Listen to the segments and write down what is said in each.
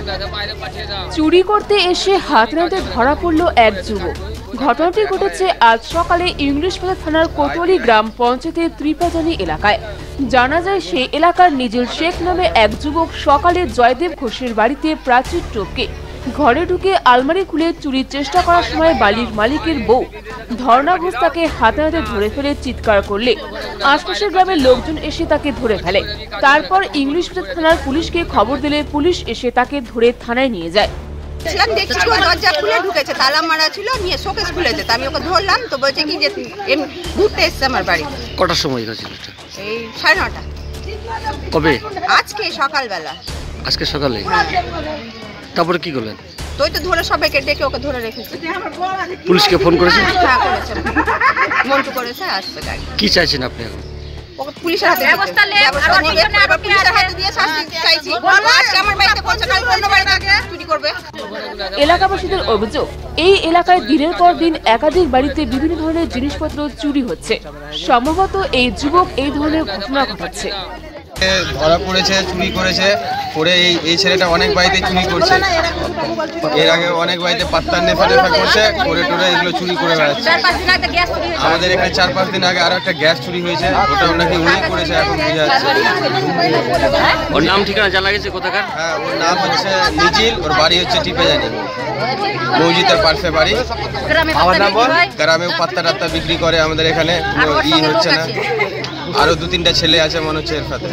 চুরি করতে এসে হাত নাতে ধরা পড়ল এক যুবক। ঘটনাটি ঘটেছে আজ সকালে ইংলিশবাজার থানার কোতোয়ালি গ্রাম পঞ্চায়েতের ত্রিপাজানি এলাকায়। জানা যায়, সেই এলাকার নিজেল শেখ নামে এক যুবক সকালে জয়দেব ঘোষের বাড়িতে প্রাচীর টপকে ঘরে ঢুকে আলমারি খুলে চুরির চেষ্টা করার সময় বাড়ির মালিকের বউ ধর্ণা ঘোষ তাকে হাতে নাতে ধরে ফেলে চিৎকার করলে আশপাশের গ্রামের লোকজন এসে তাকে ধরে ফেলে। তারপর ইংলিশবাজার থানার পুলিশকে খবর দিলে পুলিশ এসে তাকে ধরে থানায় নিয়ে যায়। দেখছি দরজা খুলে ঢুকেছে, তালা মারা ছিল, নিয়ে শোকেস খুলেছে। আমি ওকে ধরলাম তো বলছে কি যে ঘুরতে এসছে আমার বাড়ি। কটার সময় হয়েছিল? এই 9:30। কবে? আজকে সকালবেলা। আজকে সকালে? তারপরে কি করলেন? তুই তো ধরে সবাইকে ডেকে ওকে ধরে রেখেছি। পুলিশকে ফোন করেছেন? হ্যাঁ করেছে, মন্টু করেছে, আসবে গাড়ি। কি চাইছেন আপনি এখন? ওকে পুলিশের হাতে ব্যবস্থা নেবে, এবার পুলিশের হাতে দিয়ে শাস্তি চাইছি। আজকে আমার বাড়িতে করছে, কাল অন্য বাড়িতে চুরি করবে। এলাকাবাসীদের অভিযোগ, এই এলাকায় দিনের পর দিন একাধিক বাড়িতে বিভিন্ন ধরনের জিনিসপত্র চুরি হচ্ছে। সম্ভবত এই যুবক এই ধরনের ঘটনা ঘটাচ্ছে। ধরা পড়েছে, চুরি করেছে, করে এই ছেলেটা অনেক বাড়িতে চুরি করছে। এর আগে অনেক বাড়িতে পাত্তার নেফা করছে, করে টোরে এগুলো চুরি করে বেড়াচ্ছে। আমাদের এখানে 4-5 দিন আগে আরো একটা গ্যাস চুরি হয়েছে, ওটাও নাকি উনি করেছে, এখন বোঝা যাচ্ছে। ওর নাম ঠিকানা জানা গেছে কোথাকার? হ্যাঁ, ওর নাম হচ্ছে নিজিল, ওর বাড়ি হচ্ছে টিপেজানি, মসজিদের পার্শ্বে বাড়ি। গ্রামে পাত্তা টাত্তা বিক্রি করে, আমাদের এখানে কোনো হচ্ছে না। আরো 2-3টা ছেলে আছে মনে হচ্ছে এর সাথে।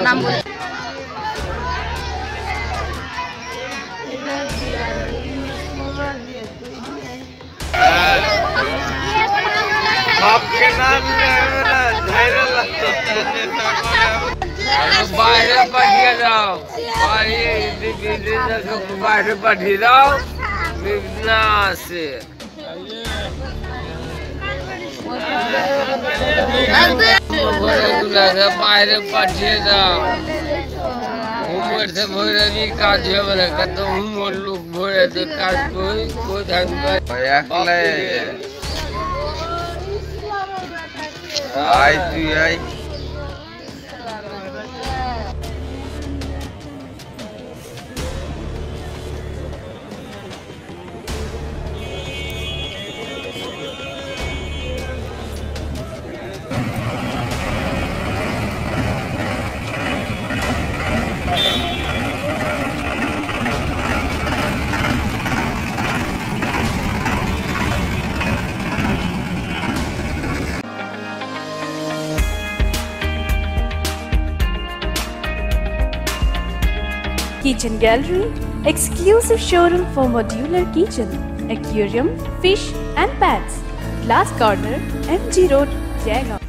বাইরে পাঠিয়ে দাও, বাইরে পাঠিয়ে দাও, না আছে। বাইরে পাঠিয়ে দাও, উমর से भरे भी काज হবে কত উমর লোক ভরে তো কাজ কই থাকবে একলা। আই তুই আই Kitchen Gallery, exclusive showroom for modular kitchen, aquarium, fish and pets. Glass Corner, MG Road, Jaigaon.